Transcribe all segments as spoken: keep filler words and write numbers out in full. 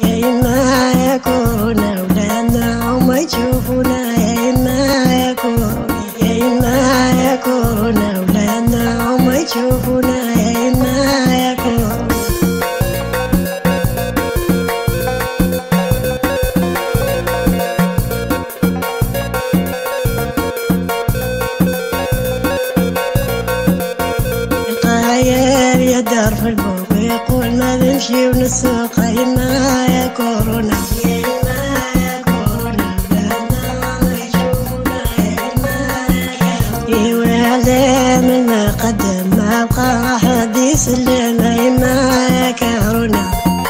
يا إما يا كورونا أولادنا وما يشوفونا، يا إما يا كورونا، يا إما يا كورونا أولادنا وما يشوفونا، يا إما يا كورونا. القاير يدار في البوق يقول ما نمشي ونسوق، يا إما يا كورونا، يا إما يا كورونا أولادنا ما يشوفونا، يا إما يا كورونا. إيوا منا قدم ما بقى أحد يسلم، يا إما يا كورونا.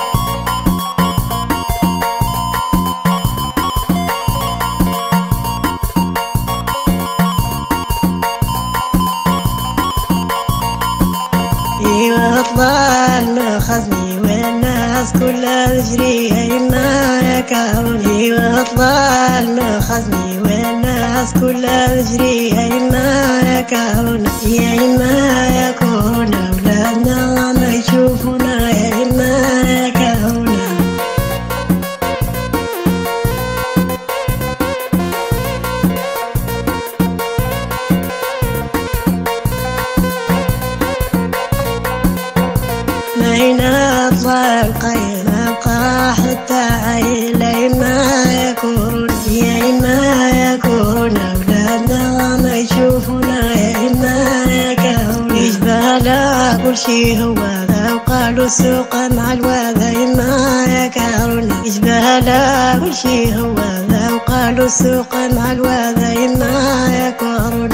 ايوا طلال ما خذني والناس كلها تجري، يا إما يا كورونا. ايوا طلال ما خذني والناس كلها تجري، يا إما يا كورونا، يا إما يا كورونا أولادنا ما يشوفونا، يا إما يا كورونا. ماينا طلع القيم أبقى حتى عيل، يا إما يا كورونا، يا إما يا كورونا أولادنا ما يشوفونا، يا إما يا كورونا. يجبالا كل شي هو ذا وقالوا السوق مع الوذا، يا إما يا كورونا. يجبالا كل شي هو ذا وقالوا السوق مع الوذا، يا إما يا كورونا.